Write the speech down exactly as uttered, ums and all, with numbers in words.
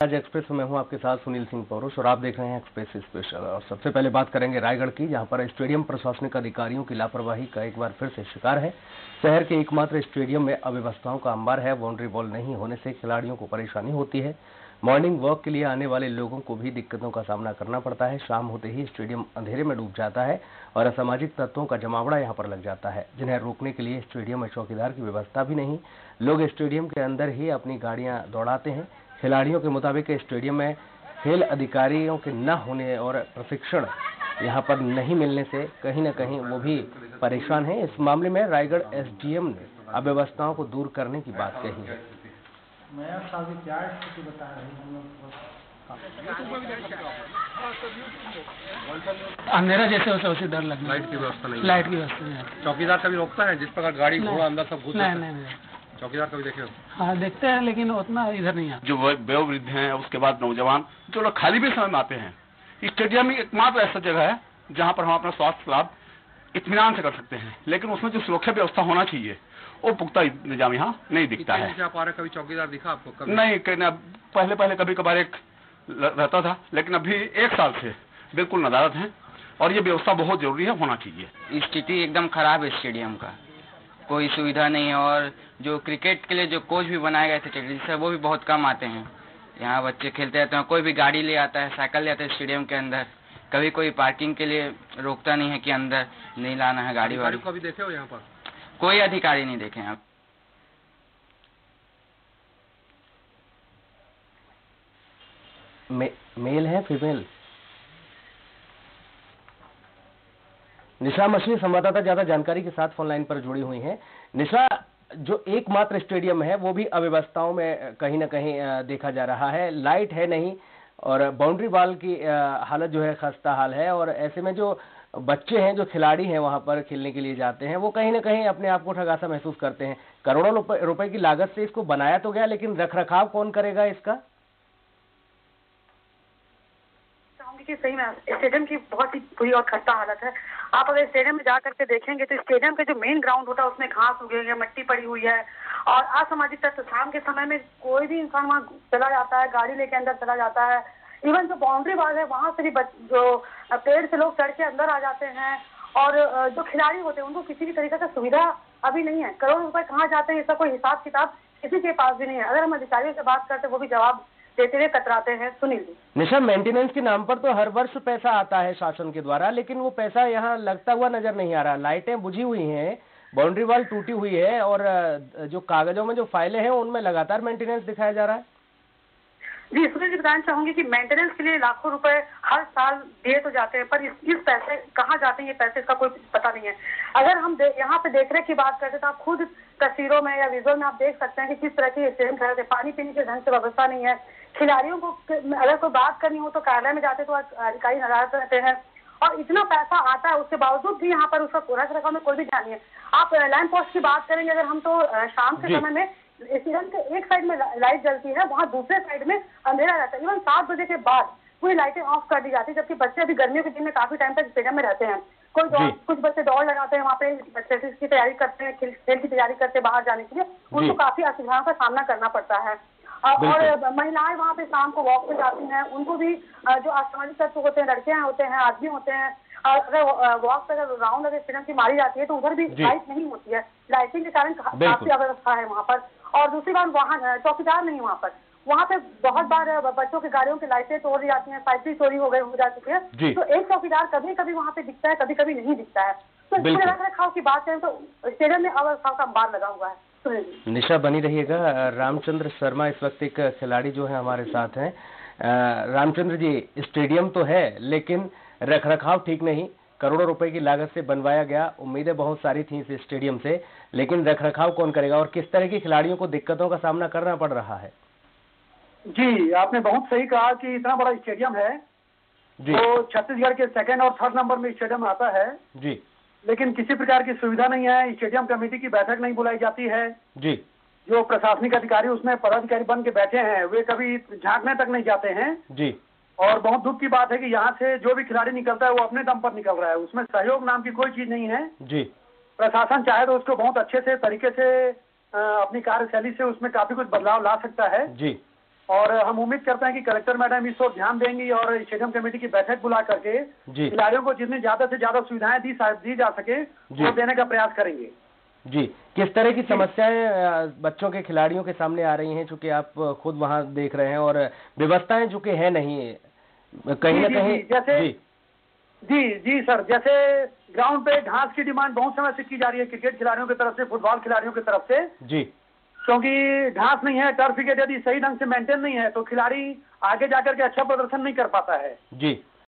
आज एक्सप्रेस में हूं आपके साथ सुनील सिंह पौरुष और आप देख रहे हैं एक्सप्रेस स्पेशल। और सबसे पहले बात करेंगे रायगढ़ की, जहां पर स्टेडियम प्रशासनिक अधिकारियों की लापरवाही का एक बार फिर से शिकार है। शहर के एकमात्र स्टेडियम में अव्यवस्थाओं का अंबार है। बाउंड्री वॉल नहीं होने से खिलाड़ियों को परेशानी होती है। मॉर्निंग वॉक के लिए आने वाले लोगों को भी दिक्कतों का सामना करना पड़ता है। शाम होते ही स्टेडियम अंधेरे में डूब जाता है और असामाजिक तत्वों का जमावड़ा यहां पर लग जाता है, जिन्हें रोकने के लिए स्टेडियम में चौकीदार की व्यवस्था भी नहीं। लोग स्टेडियम के अंदर ही अपनी गाड़ियां दौड़ाते हैं। खिलाड़ियों के मुताबिक स्टेडियम में खेल अधिकारियों के न होने और प्रशिक्षण यहां पर नहीं मिलने से कहीं न कहीं वो भी परेशान हैं। इस मामले में रायगढ़ एसडीएम ने अव्यवस्थाओं को दूर करने की बात कही है। अंधेरा जैसे होता है उसे डर लगता है। लाइट की व्यवस्था नहीं, लाइट की व्यवस्था नहीं है। चौकीदार कभी रोकता है जिस प्रकार गाड़ी घोड़ा अंदर सब घुस? नहीं नहीं चौकीदार कभी देखे हो? हाँ देखते हैं, लेकिन उतना इधर नहीं आता। जो वयोवृद्ध हैं, उसके बाद नौजवान, जो लोग खाली भी समय में आते हैं, स्टेडियम में एकमात्र ऐसा जगह है जहाँ पर हम अपना स्वास्थ्य लाभ इत्मीनान से कर सकते हैं, लेकिन उसमें जो सुरक्षा व्यवस्था होना चाहिए वो पुख्ता निजाम यहाँ नहीं दिखता है। आप आ रहे, कभी चौकीदार दिखा आपको? कभी नहीं, पहले पहले कभी कभार एक रहता था, लेकिन अभी एक साल से बिल्कुल नदारद है और ये व्यवस्था बहुत जरूरी है, होना चाहिए। स्थिति एकदम खराब है स्टेडियम का, कोई सुविधा नहीं है। और जो क्रिकेट के लिए जो कोच भी बनाए गए थे टेक्नीशियन, वो भी बहुत कम आते हैं। यहाँ बच्चे खेलते रहते हैं, कोई भी गाड़ी ले आता है, साइकिल ले आता है स्टेडियम के अंदर। कभी कोई पार्किंग के लिए रोकता नहीं है कि अंदर नहीं लाना है गाड़ी वाड़ी। कभी देखे हो यहाँ पर? कोई अधिकारी नहीं देखे आप। मे, मेल है फीमेल? निशा मछली संवाददाता ज्यादा जानकारी के साथ फोन लाइन पर जुड़ी हुई हैं। निशा, जो एकमात्र स्टेडियम है वो भी अव्यवस्थाओं में कहीं ना कहीं देखा जा रहा है। लाइट है नहीं और बाउंड्री वॉल की हालत जो है खस्ता हाल है, और ऐसे में जो बच्चे हैं, जो खिलाड़ी हैं वहां पर खेलने के लिए जाते हैं, वो कहीं ना कहीं अपने आप को ठगासा महसूस करते हैं। करोड़ों रुपए की लागत से इसको बनाया तो गया, लेकिन रख रखाव कौन करेगा इसका? कि सही में स्टेडियम की बहुत ही बुरी और खस्ता हालत है। आप अगर स्टेडियम में जा करके देखेंगे तो स्टेडियम के जो मेन ग्राउंड होता है उसमें घास उगे हुई है, मिट्टी पड़ी हुई है और असामाजिक तत्व। शाम के समय में कोई भी इंसान वहाँ चला जाता है, गाड़ी लेके अंदर चला जाता है। इवन जो बाउंड्री वॉल है वहां से भी जो पेड़ से लोग चढ़ के अंदर आ जाते हैं। और जो खिलाड़ी होते हैं उनको किसी भी तरीके का सुविधा अभी नहीं है। करोड़ रुपए कहाँ जाते हैं इसका कोई हिसाब किताब किसी के पास भी नहीं है। अगर हम अधिकारियों से बात करते वो भी जवाब देते हुए कतराते हैं। सुनील जी, निशा, मेंटेनेंस के नाम पर तो हर वर्ष पैसा आता है शासन के द्वारा, लेकिन वो पैसा यहाँ लगता हुआ नजर नहीं आ रहा। लाइटें बुझी हुई हैं, बाउंड्री वॉल टूटी हुई है और जो कागजों में जो फाइलें हैं उनमें लगातार मेंटेनेंस दिखाया जा रहा है। जी सुनील जी, बताना चाहूंगी कि मेंटेनेंस के लिए लाखों रुपए हर साल दिए तो जाते हैं, पर इस, इस पैसे कहाँ जाते हैं ये पैसे, इसका कोई पता नहीं है। अगर हम यहाँ पे देखरेख की बात करते तो आप खुद तस्वीरों में या विजुअल में आप देख सकते हैं कि किस तरह की स्टेडियम खड़े थे। पानी पीने की ढंग से व्यवस्था नहीं है। खिलाड़ियों को अगर कोई बात करनी हो तो कार्यालय में जाते तो अधिकारी नाराज रहते हैं और इतना पैसा आता है उसके बावजूद भी यहाँ पर उसका रख रखाव में कोई भी ध्यान नहीं है। आप लैंप पोस्ट की बात करेंगे अगर हम तो शाम के समय में स्टेडियम के एक साइड में लाइट जलती है, वहाँ दूसरे साइड में अंधेरा रहता है। इवन सात बजे के बाद पूरी लाइटें ऑफ कर दी जाती है, जबकि बच्चे अभी गर्मियों के दिन में काफी टाइम तक स्टेडियम में रहते हैं। कोई दौड़, कुछ बच्चे दौड़ लगाते हैं वहाँ पे, एक्सरसाइज की तैयारी करते हैं, खेल की तैयारी करते हैं बाहर जाने के लिए, उनको काफी असुविधाओं का सामना करना पड़ता है। और महिलाएं वहाँ पे शाम को वॉक पे जाती हैं, उनको भी जो असामाजिक तत्व होते हैं, लड़कियां होते हैं, आदमी होते हैं, अगर वॉक पे अगर राउंड अगर स्टेडियम की मारी जाती है तो उधर भी लाइट नहीं होती है। लाइटिंग के कारण काफी अव्यवस्था है वहाँ पर। और दूसरी बात, वहाँ चौकीदार नहीं वहाँ पर। वहाँ पे बहुत बार बच्चों की गाड़ियों की लाइटें तोड़ दी जाती हैं, साइकिल चोरी हो गई हो जाती है, तो एक चौकीदार कभी कभी वहाँ पे दिखता है, कभी कभी नहीं दिखता है। तो इसके रख रखाव की बात करें तो स्टेडियम में अव्यवस्था का अंबार लगा हुआ है। निशा बनी रहिएगा। रामचंद्र शर्मा इस वक्त एक खिलाड़ी जो है हमारे साथ हैं। रामचंद्र जी, स्टेडियम तो है लेकिन रख रखाव ठीक नहीं, करोड़ों रुपए की लागत से बनवाया गया, उम्मीदें बहुत सारी थी इस स्टेडियम से, लेकिन रख रखाव कौन करेगा और किस तरह की खिलाड़ियों को दिक्कतों का सामना करना पड़ रहा है? जी, आपने बहुत सही कहा कि इतना बड़ा स्टेडियम है जी, तो छत्तीसगढ़ के सेकंड और थर्ड नंबर में स्टेडियम आता है जी, लेकिन किसी प्रकार की सुविधा नहीं है। स्टेडियम कमेटी की बैठक नहीं बुलाई जाती है जी। जो प्रशासनिक अधिकारी उसमें पदाधिकारी बन के बैठे हैं वे कभी झांकने तक नहीं जाते हैं जी। और बहुत दुख की बात है कि यहाँ से जो भी खिलाड़ी निकलता है वो अपने दम पर निकल रहा है, उसमें सहयोग नाम की कोई चीज नहीं है जी। प्रशासन चाहे तो उसको बहुत अच्छे से तरीके से अपनी कार्यशैली से उसमें काफी कुछ बदलाव ला सकता है जी। और हम उम्मीद करते हैं कि कलेक्टर मैडम इस पर ध्यान देंगी और स्टेडियम कमेटी की बैठक बुला करके खिलाड़ियों को जितनी ज्यादा से ज्यादा सुविधाएं दी दी जा सके वो देने का प्रयास करेंगे। जी, किस तरह की समस्याएं बच्चों के खिलाड़ियों के सामने आ रही हैं, चूंकि आप खुद वहां देख रहे हैं और व्यवस्थाएं जो कि है नहीं कहीं ना कहीं? जैसे जी जी जी सर, जैसे ग्राउंड पे घास की डिमांड बहुत समय से की जा रही है क्रिकेट खिलाड़ियों की तरफ से, फुटबॉल खिलाड़ियों की तरफ से जी, क्योंकि घास नहीं है, टर्फ विकेट यदि सही ढंग से मेंटेन नहीं है तो खिलाड़ी आगे जाकर के अच्छा प्रदर्शन नहीं कर पाता है। जी